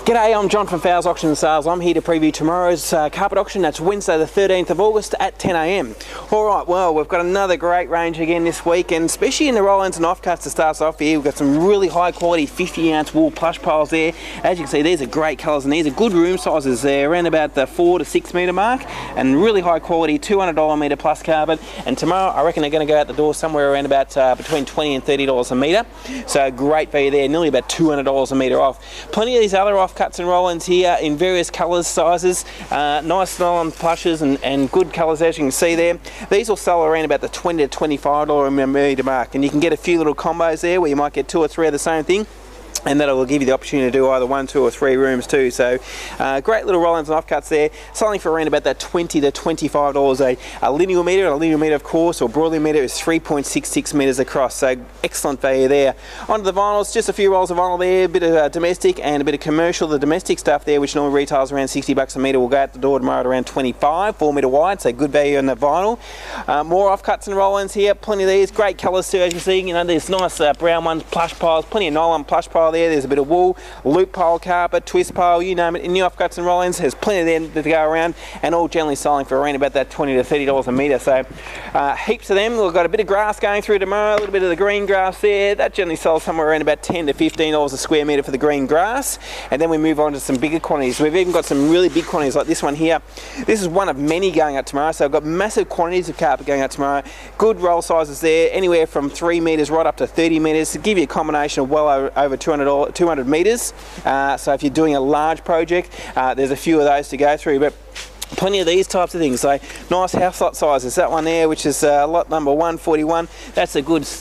G'day, I'm John from Fowles Auction and Sales. I'm here to preview tomorrow's carpet auction. That's Wednesday the 13th of August at 10 AM. Alright, well, we've got another great range again this week, and especially in the roll-ins and offcuts to start us off here, we've got some really high quality 50-ounce wool plush piles there. As you can see, these are great colours and these are good room sizes there, around about the 4 to 6 metre mark, and really high quality $200 a metre plus carpet. And tomorrow I reckon they're going to go out the door somewhere around about between $20 and $30 a metre. So great value there, nearly about $200 a metre off. Plenty of these other offcuts and roll-ins here in various colours, sizes, nice nylon plushes and good colours as you can see there. These will sell around about the $20 to $25 a metre mark, and you can get a few little combos there where you might get 2 or 3 of the same thing, and that will give you the opportunity to do either 1, 2 or 3 rooms too. So great little roll-ins and offcuts there, selling for around about that $20 to $25 a linear metre. And a linear metre, of course, or broadleaf metre, is 3.66 metres across, so excellent value there. Onto the vinyls, just a few rolls of vinyl there, a bit of domestic and a bit of commercial. The domestic stuff there, which normally retails around $60 a metre, will go out the door tomorrow at around 25, 4 metre wide, so good value on the vinyl. More offcuts and roll-ins here, plenty of these, great colours too, as you can see. You know, there's nice brown ones, plush piles, plenty of nylon plush pile there. There's a bit of wool, loop pile carpet, twist pile, you name it. In new offcuts and roll-ins, there's plenty of them to go around, and all generally selling for around about that $20 to $30 a metre. So heaps of them. We've got a bit of grass going through tomorrow, a little bit of the green grass there. That generally sells somewhere around about $10 to $15 a square metre for the green grass. And then we move on to some bigger quantities. We've even got some really big quantities like this one here. This is one of many going out tomorrow, so I've got massive quantities of carpet going out tomorrow. Good roll sizes there, anywhere from 3 metres right up to 30 metres, to give you a combination of well over 200 metres. So if you're doing a large project, there's a few of those to go through, but plenty of these types of things. So nice house lot sizes. That one there, which is lot number 141, that's a good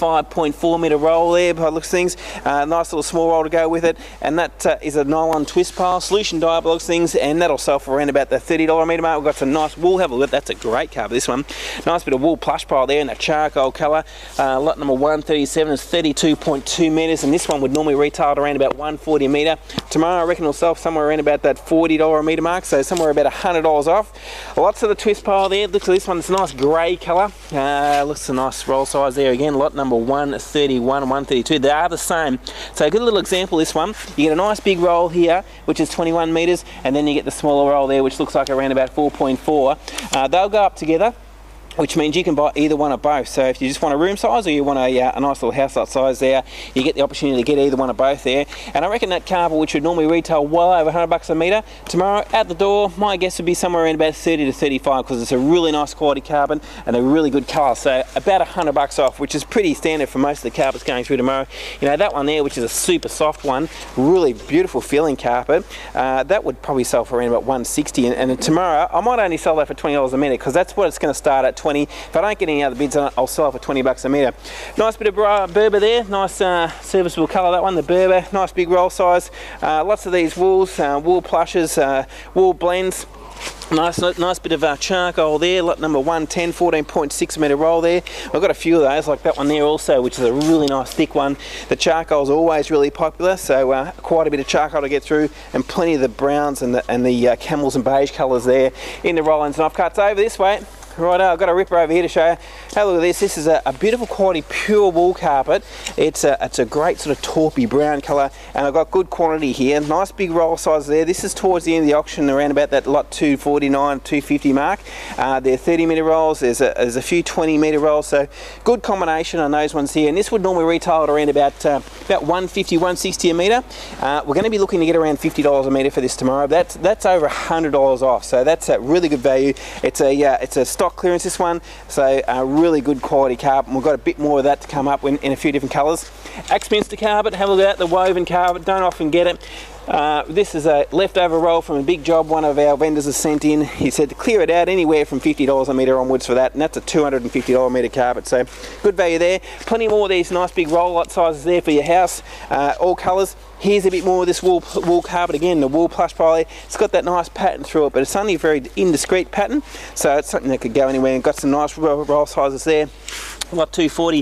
35.4 metre roll there by the looks of things. Nice little small roll to go with it, and that is a nylon twist pile, solution dye by the looks of things, and that'll sell for around about the $30 a metre mark. We've got some nice wool, have a look, that's a great carpet, this one. Nice bit of wool plush pile there in that charcoal colour. Lot number 137 is 32.2 metres, and this one would normally retail at around about $140 a metre. Tomorrow I reckon it'll sell somewhere around about that $40 a metre mark, so somewhere about $100 off. Lots of the twist pile there. Look at this one, it's a nice grey colour. Looks a nice roll size there again. Lot number 131 and 132. They are the same. So a good little example, this one. You get a nice big roll here, which is 21 metres, and then you get the smaller roll there, which looks like around about 4.4. They'll go up together, which means you can buy either one of both. So if you just want a room size or you want a nice little house lot size there, you get the opportunity to get either one of both there. And I reckon that carpet, which would normally retail well over $100 a metre, tomorrow at the door, my guess would be somewhere around about 30 to 35, because it's a really nice quality carpet and a really good colour. So about $100 off, which is pretty standard for most of the carpets going through tomorrow. You know, that one there, which is a super soft one, really beautiful feeling carpet, that would probably sell for around about $160. And tomorrow I might only sell that for $20 a metre, because that's what it's going to start at. If I don't get any other bids on it, I'll sell it for $20 a metre. Nice bit of Berber there, nice serviceable colour, that one, the Berber, nice big roll size. Lots of these wools, wool plushes, wool blends. Nice bit of charcoal there, lot number 110, 14.6 metre roll there. I've got a few of those, like that one there also, which is a really nice thick one. The charcoal's always really popular, so quite a bit of charcoal to get through, and plenty of the browns and the camels and beige colours there in the roll-ins and offcuts. Over this way, right, I've got a ripper over here to show you. Have a look at this. This is a beautiful quality pure wool carpet. It's a great sort of taupey brown colour, and I've got good quantity here. Nice big roll size there. This is towards the end of the auction, around about that lot 249, 250 mark. They're 30 metre rolls. There's a few 20 metre rolls, so good combination on those ones here. And this would normally retail at around about $150, $160 a metre. We're going to be looking to get around $50 a metre for this tomorrow. That's over $100 off, so that's a really good value. It's a stock clearance, this one, so a really good quality carpet, and we've got a bit more of that to come up in a few different colours. Axminster carpet, have a look at that, the woven carpet, don't often get it. This is a leftover roll from a big job one of our vendors has sent in. He said to clear it out anywhere from $50 a metre onwards for that, and that's a $250 a metre carpet, so good value there. Plenty more of these nice big roll lot sizes there for your house, all colours. Here's a bit more of this wool carpet again, the wool plush pile. It's got that nice pattern through it, but it's only a very indiscreet pattern, so it's something that could go anywhere, and got some nice roll sizes there. Lot 240,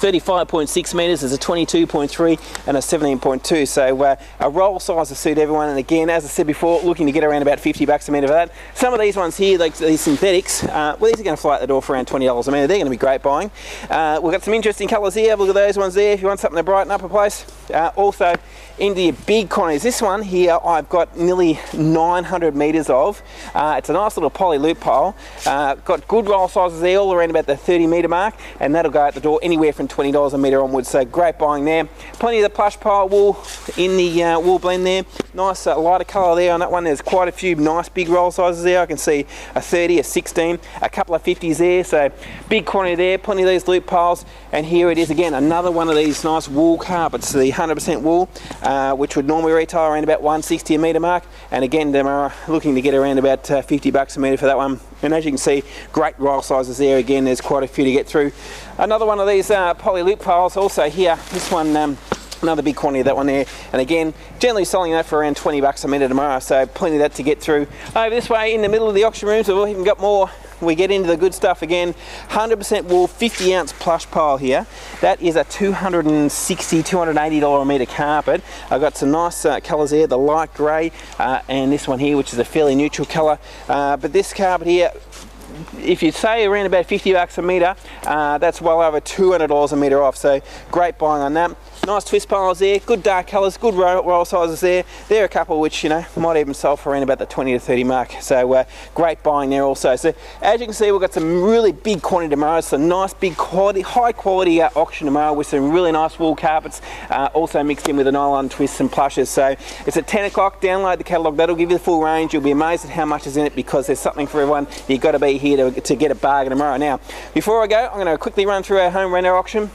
35.6 metres, there's a 22.3 and a 17.2, so a roll size to suit everyone. And again, as I said before, looking to get around about $50 a metre for that. Some of these ones here, like these synthetics, well, these are going to fly out the door for around $20 a metre. They're going to be great buying. We've got some interesting colours here. Have a look at those ones there if you want something to brighten up a place. Also, into your big quantities. This one here I've got nearly 900 metres of. It's a nice little poly loop pole. Got good roll sizes there, all around about the 30 metre mark, and that'll go out the door anywhere from $20 a metre onwards, so great buying there. Plenty of the plush pile wool in the wool blend there. Nice lighter colour there on that one. There's quite a few nice big roll sizes there. I can see a 30, a 16, a couple of 50s there, so big quantity there, plenty of these loop piles. And here it is again, another one of these nice wool carpets, the 100% wool, which would normally retail around about $160 a metre mark, and again they're looking to get around about $50 a metre for that one. And as you can see, great roll sizes there. Again, there's quite a few to get through. Another one of these poly loop piles also here. This one, another big quantity of that one there. And again, generally selling that for around $20 a metre tomorrow, so plenty of that to get through. Over this way in the middle of the auction rooms, we've even got more. We get into the good stuff again. 100% wool, 50 ounce plush pile here. That is a $260, $280 a metre carpet. I've got some nice colours there, the light grey, and this one here, which is a fairly neutral colour. But this carpet here, if you say around about $50 a metre, that's well over $200 a metre off, so great buying on that. Nice twist piles there, good dark colours, good roll sizes there. There are a couple which, you know, might even sell for around about the 20 to 30 mark, so great buying there also. So as you can see, we've got some really big quantity tomorrow, so nice big quality, high quality auction tomorrow with some really nice wool carpets, also mixed in with the nylon twists and plushes. So it's at 10 o'clock, download the catalogue, that'll give you the full range. You'll be amazed at how much is in it, because there's something for everyone. You've got to be here to get a bargain tomorrow. Now, before I go, I'm going to quickly run through our home renter auction.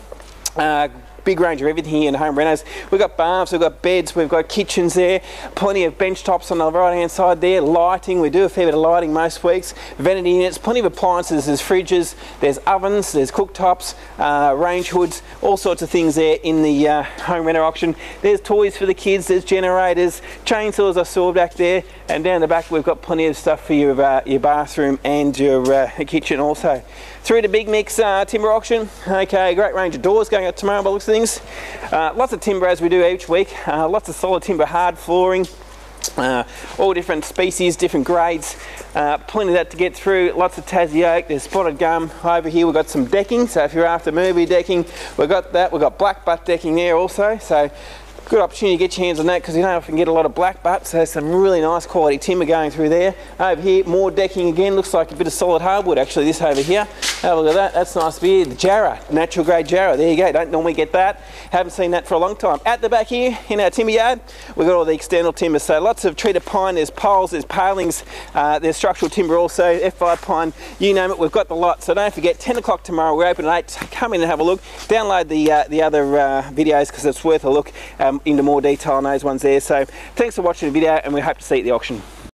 Big range of everything here in home renters. We've got baths, we've got beds, we've got kitchens there, plenty of bench tops on the right hand side there, lighting, we do a fair bit of lighting most weeks, vanity units, plenty of appliances, there's fridges, there's ovens, there's cooktops, range hoods, all sorts of things there in the home renter auction. There's toys for the kids, there's generators, chainsaws I saw back there, and down the back we've got plenty of stuff for your bathroom and your kitchen also. Through to Big Mix timber auction. Okay, great range of doors going out tomorrow by the looks of things. Lots of timber as we do each week. Lots of solid timber, hard flooring. All different species, different grades. Plenty of that to get through. Lots of Tassie oak. There's spotted gum. Over here we've got some decking. So if you're after movie decking, we've got that. We've got black butt decking there also. So good opportunity to get your hands on that, because you don't often get a lot of black butt, so some really nice quality timber going through there. Over here, more decking again, looks like a bit of solid hardwood actually, this over here. Have a look at that, that's nice beer. The Jarrah, natural grade Jarrah, there you go, don't normally get that. Haven't seen that for a long time. At the back here, in our timber yard, we've got all the external timber, so lots of treated pine, there's poles, there's palings, there's structural timber also, F5 pine, you name it, we've got the lot. So don't forget, 10 o'clock tomorrow, we're open at 8, come in and have a look. Download the other videos, because it's worth a look into more detail on those ones there. So thanks for watching the video, and we hope to see you at the auction.